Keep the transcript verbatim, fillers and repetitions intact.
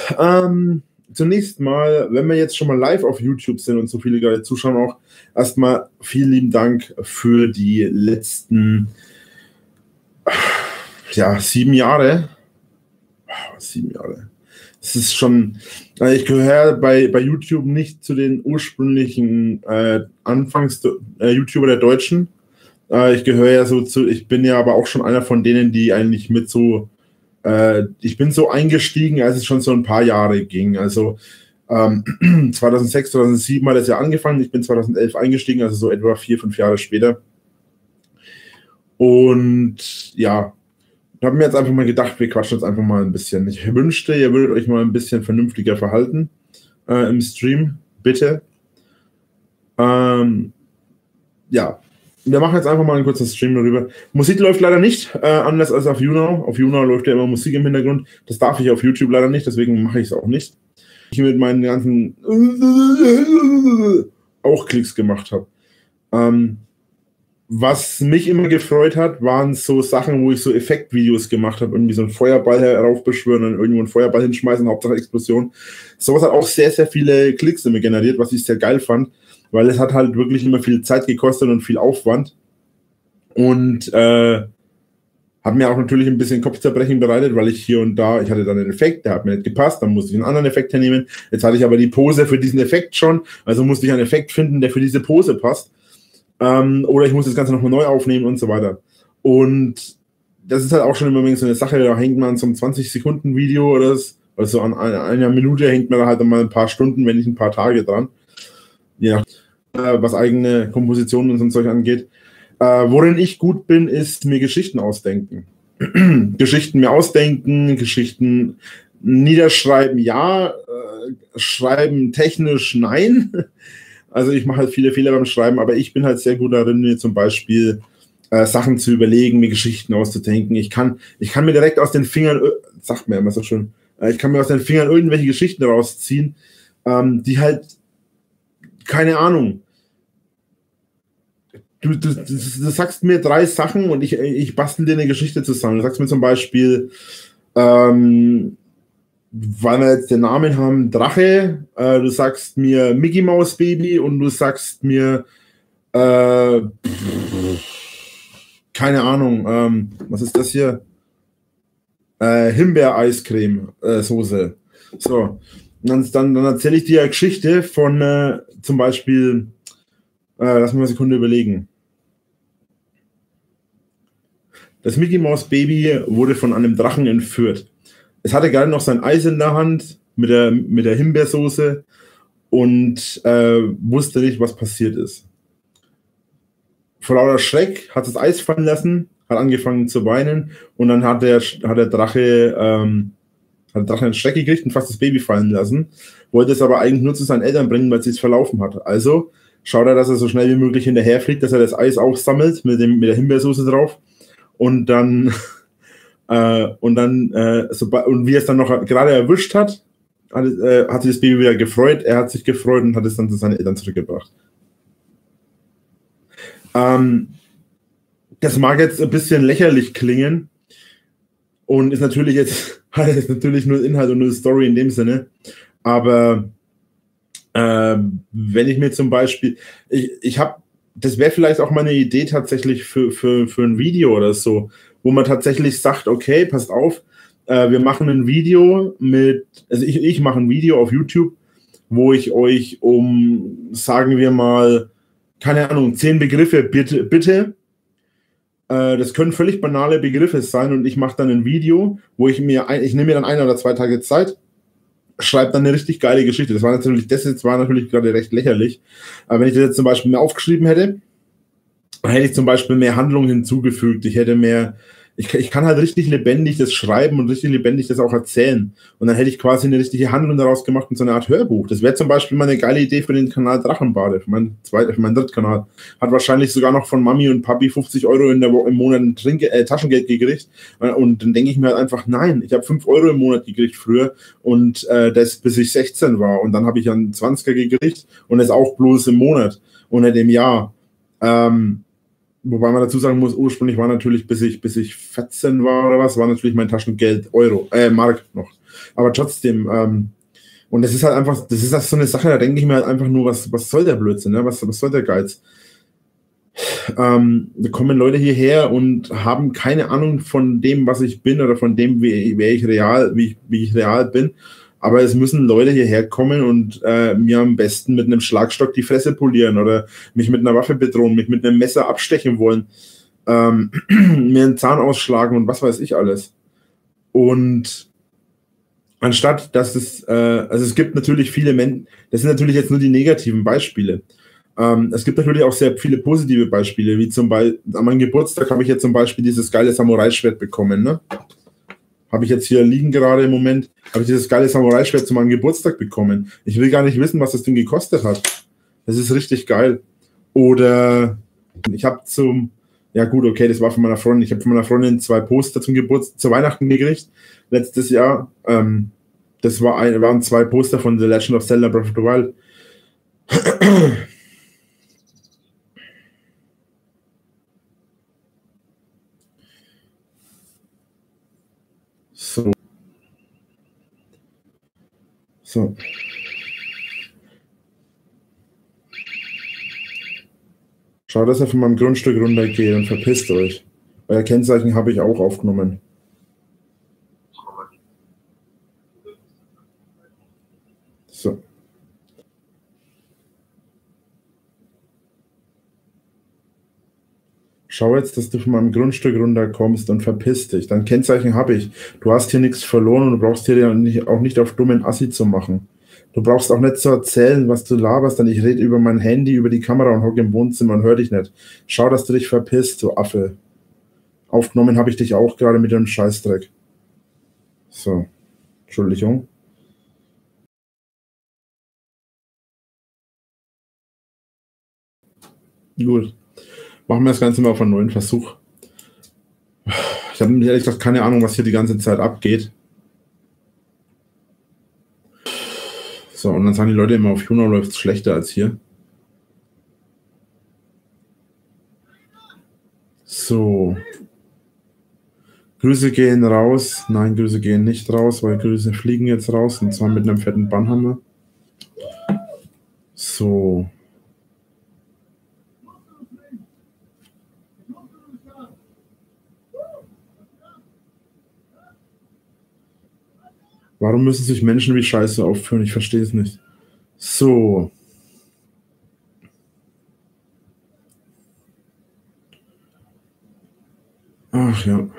ähm, zunächst mal, wenn wir jetzt schon mal live auf YouTube sind und so viele gerade zuschauen auch, erstmal vielen lieben Dank für die letzten ja, sieben Jahre. Sieben Jahre. Es ist schon, äh, ich gehöre bei, bei YouTube nicht zu den ursprünglichen äh, Anfangs-YouTuber äh, der Deutschen. Äh, ich gehöre ja so zu, ich bin ja aber auch schon einer von denen, die eigentlich mit so, äh, ich bin so eingestiegen, als es schon so ein paar Jahre ging. Also ähm, zweitausendsechs, zweitausendsieben hat es ja angefangen, ich bin zweitausendelf eingestiegen, also so etwa vier, fünf Jahre später. Und ja, ich habe mir jetzt einfach mal gedacht, wir quatschen jetzt einfach mal ein bisschen. Ich wünschte, ihr würdet euch mal ein bisschen vernünftiger verhalten äh, im Stream, bitte. Ähm, ja, wir machen jetzt einfach mal einen kurzen Stream darüber. Musik läuft leider nicht, äh, anders als auf YouNow. Auf YouNow läuft ja immer Musik im Hintergrund. Das darf ich auf YouTube leider nicht, deswegen mache ich es auch nicht. Ich mit meinen ganzen auch Klicks gemacht habe. Ähm, Was mich immer gefreut hat, waren so Sachen, wo ich so Effektvideos gemacht habe, irgendwie so einen Feuerball heraufbeschwören und irgendwo einen Feuerball hinschmeißen, Hauptsache Explosion. Sowas hat auch sehr, sehr viele Klicks immer generiert, was ich sehr geil fand, weil es hat halt wirklich immer viel Zeit gekostet und viel Aufwand. Und äh, hat mir auch natürlich ein bisschen Kopfzerbrechen bereitet, weil ich hier und da, ich hatte dann einen Effekt, der hat mir nicht gepasst, dann musste ich einen anderen Effekt hernehmen. Jetzt hatte ich aber die Pose für diesen Effekt schon, also musste ich einen Effekt finden, der für diese Pose passt. Ähm, oder ich muss das Ganze nochmal neu aufnehmen und so weiter. Und das ist halt auch schon immer so eine Sache, da hängt man so ein zwanzig Sekunden Video oder so, also an einer Minute hängt man da halt mal ein paar Stunden, wenn nicht ein paar Tage dran. Je nach, äh, was eigene Kompositionen und so ein Zeug angeht. Äh, worin ich gut bin, ist mir Geschichten ausdenken. Geschichten mir ausdenken, Geschichten niederschreiben, ja, äh, schreiben technisch, nein. Also ich mache halt viele Fehler beim Schreiben, aber ich bin halt sehr gut darin, mir zum Beispiel äh, Sachen zu überlegen, mir Geschichten auszudenken. Ich kann, ich kann mir direkt aus den Fingern, äh, sagt mir immer so schön, äh, ich kann mir aus den Fingern irgendwelche Geschichten rausziehen, ähm, die halt, keine Ahnung, du, du, du, du sagst mir drei Sachen und ich, ich bastel dir eine Geschichte zusammen. Du sagst mir zum Beispiel, ähm, weil wir jetzt den Namen haben, Drache, äh, du sagst mir Mickey Mouse Baby und du sagst mir äh, keine Ahnung, ähm, was ist das hier? Äh, Himbeer-Eiscreme äh, Soße. So, dann, dann, dann erzähle ich dir eine Geschichte von äh, zum Beispiel, äh, lass mich mal eine Sekunde überlegen. Das Mickey Mouse Baby wurde von einem Drachen entführt. Es hatte gerade noch sein Eis in der Hand mit der, mit der Himbeersoße und äh, wusste nicht, was passiert ist. Vor lauter Schreck hat das Eis fallen lassen, hat angefangen zu weinen und dann hat der, hat der Drache ähm, hat der Drache einen Schreck gekriegt und fast das Baby fallen lassen, wollte es aber eigentlich nur zu seinen Eltern bringen, weil sie es verlaufen hat. Also schaut er, dass er so schnell wie möglich hinterherfliegt, dass er das Eis aufsammelt mit, dem, mit der Himbeersoße drauf und dann Äh, und dann, äh, so, und wie er es dann noch gerade erwischt hat, hat, äh, hat sich das Baby wieder gefreut, er hat sich gefreut und hat es dann zu seinen Eltern zurückgebracht. Ähm, das mag jetzt ein bisschen lächerlich klingen und ist natürlich jetzt, hat jetzt natürlich nur Inhalt und nur Story in dem Sinne, aber äh, wenn ich mir zum Beispiel, ich, ich habe, das wäre vielleicht auch meine Idee tatsächlich für, für, für ein Video oder so, wo man tatsächlich sagt, okay, passt auf, äh, wir machen ein Video mit, also ich, ich mache ein Video auf YouTube, wo ich euch um, sagen wir mal, keine Ahnung, zehn Begriffe bitte, bitte äh, das können völlig banale Begriffe sein und ich mache dann ein Video, wo ich mir, ein, ich nehme mir dann ein oder zwei Tage Zeit, schreibe dann eine richtig geile Geschichte. Das war natürlich, das jetzt war natürlich gerade recht lächerlich, aber wenn ich das jetzt zum Beispiel mehr aufgeschrieben hätte, hätte ich zum Beispiel mehr Handlung hinzugefügt. Ich hätte mehr, ich, ich kann halt richtig lebendig das schreiben und richtig lebendig das auch erzählen. Und dann hätte ich quasi eine richtige Handlung daraus gemacht und so eine Art Hörbuch. Das wäre zum Beispiel mal eine geile Idee für den Kanal Drachenbade, für meinen zweiten, für meinen Drittkanal. Hat wahrscheinlich sogar noch von Mami und Papi fünfzig Euro in der Woche, im Monat ein Trink, äh, Taschengeld gekriegt. Und dann denke ich mir halt einfach, nein, ich habe fünf Euro im Monat gekriegt früher und äh, das bis ich sechzehn war. Und dann habe ich einen zwanziger gekriegt und das auch bloß im Monat und nicht im Jahr. Ähm, Wobei man dazu sagen muss, ursprünglich war natürlich, bis ich, bis ich vierzehn war oder was, war natürlich mein Taschengeld Euro, äh, Mark noch. Aber trotzdem, ähm, und das ist halt einfach, das ist halt so eine Sache, da denke ich mir halt einfach nur, was, was soll der Blödsinn, ne? Was, was soll der Geiz? Ähm, da kommen Leute hierher und haben keine Ahnung von dem, was ich bin oder von dem, wie, wer ich real, wie ich, wie ich real bin. Aber es müssen Leute hierher kommen und äh, mir am besten mit einem Schlagstock die Fresse polieren oder mich mit einer Waffe bedrohen, mich mit einem Messer abstechen wollen, ähm, mir einen Zahn ausschlagen und was weiß ich alles. Und anstatt, dass es, äh, also es gibt natürlich viele Menschen, das sind natürlich jetzt nur die negativen Beispiele. Ähm, es gibt natürlich auch sehr viele positive Beispiele, wie zum Beispiel, an meinem Geburtstag habe ich jetzt zum Beispiel dieses geile Samurai-Schwert bekommen, ne? Habe ich jetzt hier liegen gerade im Moment, habe ich dieses geile Samurai-Schwert zu meinem Geburtstag bekommen. Ich will gar nicht wissen, was das Ding gekostet hat. Das ist richtig geil. Oder ich habe zum, ja gut, okay, das war von meiner Freundin, ich habe von meiner Freundin zwei Poster zum Geburtstag, zu Weihnachten gekriegt, letztes Jahr. Ähm, das war ein, waren zwei Poster von The Legend of Zelda Breath of the Wild. So. So. Schaut, dass ihr von meinem Grundstück runtergeht und verpisst euch. Euer Kennzeichen habe ich auch aufgenommen. So. Schau jetzt, dass du von meinem Grundstück runterkommst und verpiss dich. Dein Kennzeichen habe ich. Du hast hier nichts verloren und du brauchst hier nicht, auch nicht auf dummen Assi zu machen. Du brauchst auch nicht zu erzählen, was du laberst, denn ich rede über mein Handy, über die Kamera und hocke im Wohnzimmer und höre dich nicht. Schau, dass du dich verpisst, du Affe. Aufgenommen habe ich dich auch gerade mit dem Scheißdreck. So. Entschuldigung. Gut. Machen wir das Ganze mal auf einen neuen Versuch. Ich habe ehrlich gesagt keine Ahnung, was hier die ganze Zeit abgeht. So, und dann sagen die Leute immer, auf Juno läuft es schlechter als hier. So. Grüße gehen raus. Nein, Grüße gehen nicht raus, weil Grüße fliegen jetzt raus und zwar mit einem fetten Bannhammer. So. Warum müssen sich Menschen wie Scheiße aufführen? Ich verstehe es nicht. So. Ach ja.